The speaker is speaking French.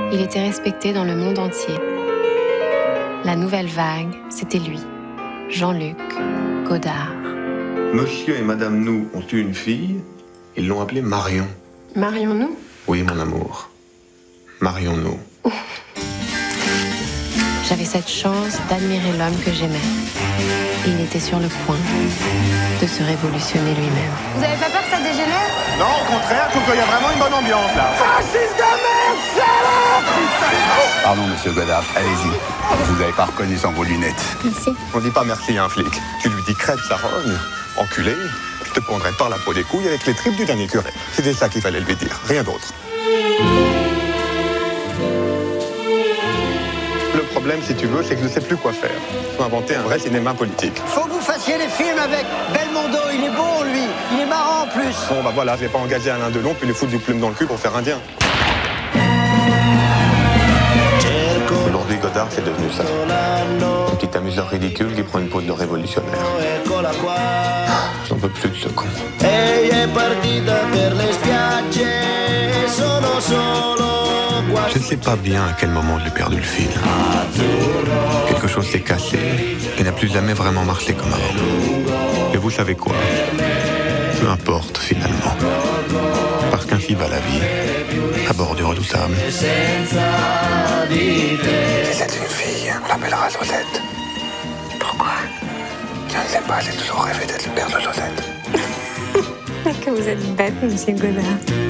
Il était respecté dans le monde entier. La nouvelle vague, c'était lui, Jean-Luc Godard. Monsieur et Madame Nou ont eu une fille, ils l'ont appelée Marion. Marions-nous? Oui, mon amour. Marion Nou. J'avais cette chance d'admirer l'homme que j'aimais. Et il était sur le point de se révolutionner lui-même. Vous avez pas peur que ça dégénère? Non, au contraire, je trouve qu'il y a vraiment une bonne ambiance là. Fasciste de merde, salope! Pardon, monsieur Godard, allez-y. Je vous avais pas reconnu sans vos lunettes. Merci. On dit pas merci à un flic. Tu lui dis crève sa rogne, enculé, je te prendrai par la peau des couilles avec les tripes du dernier curé. C'était ça qu'il fallait lui dire, rien d'autre. Le problème, si tu veux, c'est que je ne sais plus quoi faire. Il faut inventer un vrai cinéma politique. Faut que vous fassiez les films avec Belmondo, il est bon lui, il est marrant en plus. Bon, bah voilà, je vais pas engager Alain Delon puis lui foutre du plume dans le cul pour faire indien. Aujourd'hui, Godard, c'est devenu ça. Un petit amuseur ridicule qui prend une peau de révolutionnaire. J'en peux plus de ce con. Je ne sais pas bien à quel moment j'ai perdu le fil. Quelque chose s'est cassé et n'a plus jamais vraiment marché comme avant. Et vous savez quoi? Peu importe finalement. Parce qu'ainsi va la vie, à bord du redoutable. Si c'est une fille, on l'appellera Josette. Pourquoi? Je ne sais pas, j'ai toujours rêvé d'être le père de Josette. Que vous êtes bête, monsieur Godard.